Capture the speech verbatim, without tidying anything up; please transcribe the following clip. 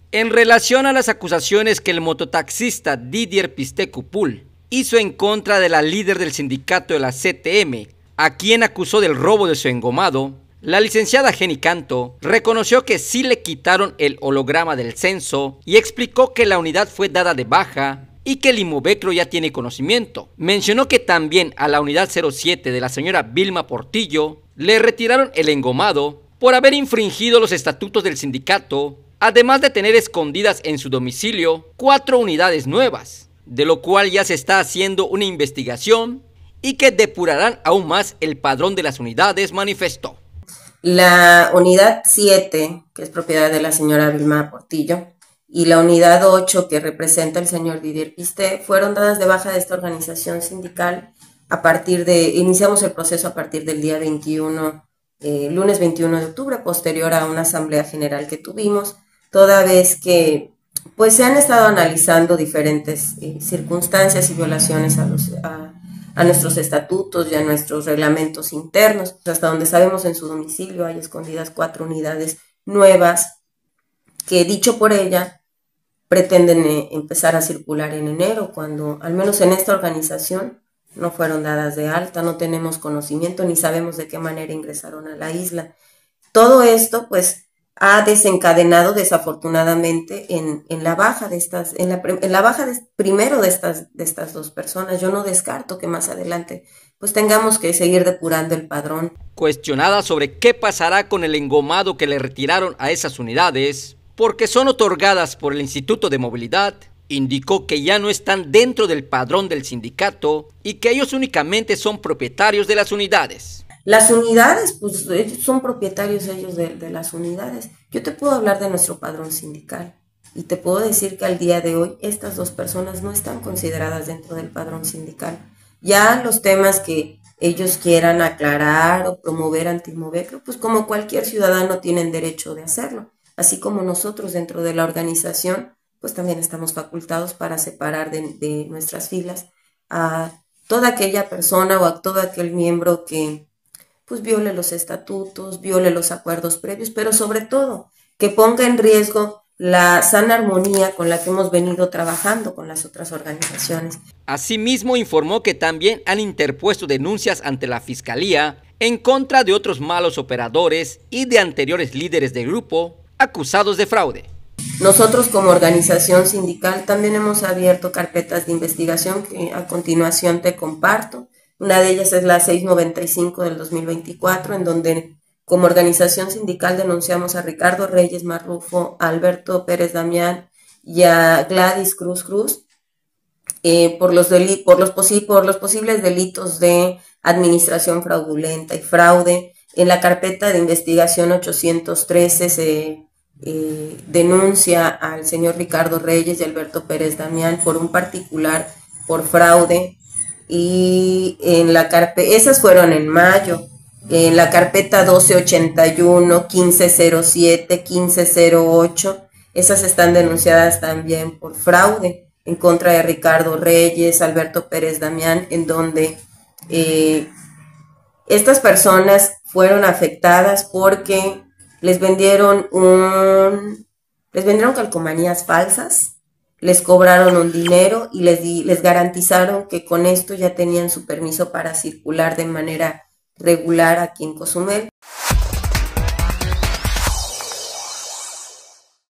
En relación a las acusaciones que el mototaxista Didier Pisté-Cupul hizo en contra de la líder del sindicato de la C T M, a quien acusó del robo de su engomado, la licenciada Jenny Canto reconoció que sí le quitaron el holograma del censo y explicó que la unidad fue dada de baja y que el Imovecro ya tiene conocimiento. Mencionó que también a la unidad cero siete de la señora Vilma Portillo le retiraron el engomado por haber infringido los estatutos del sindicato, además de tener escondidas en su domicilio cuatro unidades nuevas, de lo cual ya se está haciendo una investigación y que depurarán aún más el padrón de las unidades, manifestó. La unidad siete, que es propiedad de la señora Vilma Portillo, y la unidad ocho, que representa el señor Didier Pisté, fueron dadas de baja de esta organización sindical a partir de, iniciamos el proceso a partir del día veintiuno, eh, lunes veintiuno de octubre, posterior a una asamblea general que tuvimos, toda vez que pues se han estado analizando diferentes eh, circunstancias y violaciones a, los, a, a nuestros estatutos y a nuestros reglamentos internos. Hasta donde sabemos, en su domicilio hay escondidas cuatro unidades nuevas que, dicho por ella, pretenden eh, empezar a circular en enero, cuando al menos en esta organización no fueron dadas de alta, no tenemos conocimiento ni sabemos de qué manera ingresaron a la isla. Todo esto pues ha desencadenado desafortunadamente en, en la baja de estas, en la, en la baja de, primero de estas, de estas dos personas. Yo no descarto que más adelante pues tengamos que seguir depurando el padrón. Cuestionada sobre qué pasará con el engomado que le retiraron a esas unidades, porque son otorgadas por el Instituto de Movilidad, indicó que ya no están dentro del padrón del sindicato y que ellos únicamente son propietarios de las unidades. Las unidades, pues ellos son propietarios ellos de, de las unidades. Yo te puedo hablar de nuestro padrón sindical y te puedo decir que al día de hoy estas dos personas no están consideradas dentro del padrón sindical. Ya los temas que ellos quieran aclarar o promover ante Imovecro, pues como cualquier ciudadano tienen derecho de hacerlo. Así como nosotros dentro de la organización, pues también estamos facultados para separar de, de nuestras filas a toda aquella persona o a todo aquel miembro que pues viole los estatutos, viole los acuerdos previos, pero sobre todo que ponga en riesgo la sana armonía con la que hemos venido trabajando con las otras organizaciones. Asimismo, informó que también han interpuesto denuncias ante la Fiscalía en contra de otros malos operadores y de anteriores líderes del grupo acusados de fraude. Nosotros como organización sindical también hemos abierto carpetas de investigación que a continuación te comparto. Una de ellas es la seiscientos noventa y cinco del dos mil veinticuatro, en donde como organización sindical denunciamos a Ricardo Reyes Marrufo, a Alberto Pérez Damián y a Gladys Cruz Cruz eh, por, los por, los por los posibles delitos de administración fraudulenta y fraude. En la carpeta de investigación ochocientos trece se eh, denuncia al señor Ricardo Reyes y Alberto Pérez Damián por un particular por fraude. Y en la carpeta, esas fueron en mayo, en la carpeta doce ochenta y uno, quince cero siete, quince cero ocho, esas están denunciadas también por fraude en contra de Ricardo Reyes, Alberto Pérez Damián, en donde eh, estas personas fueron afectadas porque les vendieron un, les vendieron calcomanías falsas. Les cobraron un dinero y les, di, les garantizaron que con esto ya tenían su permiso para circular de manera regular aquí en Cozumel.